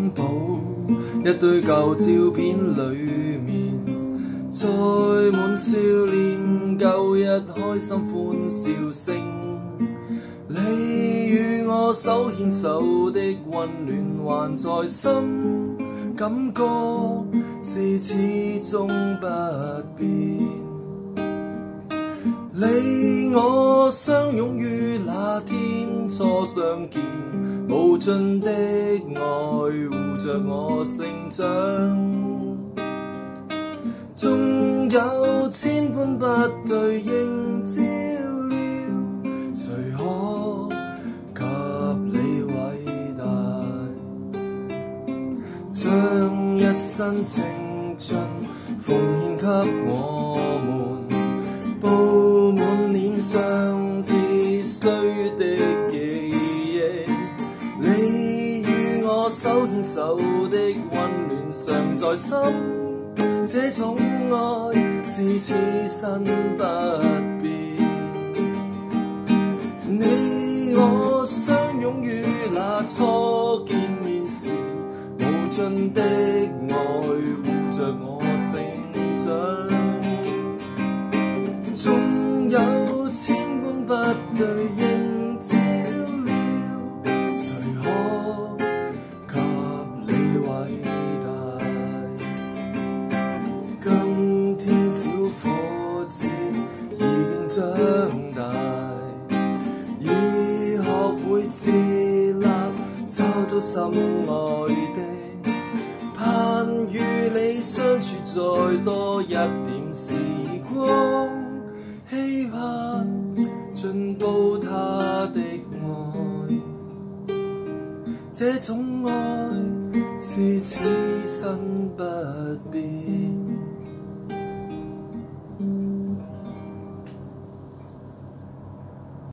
擁抱一堆舊照片裏面，載滿少年舊日開心歡笑聲。你與我手牽手的溫暖還在身，感覺是始終不變。你我相擁於那天初相見，無盡的愛護着我成長，縱有千般不對應照料，誰可及你偉大？將一生青春奉獻給我們，布滿臉上是歲月的記憶。你與我手牽手的溫暖尚在心，這種愛是此生不變。你我相擁於那初見面時，無盡的愛護着我成長，縱有千般不對應照料，誰可及你偉大？今天小伙子已經長大，已學會自立，找到心愛的，盼與你相處再多一點時光，希盼進步他的愛，這種愛是此生不變。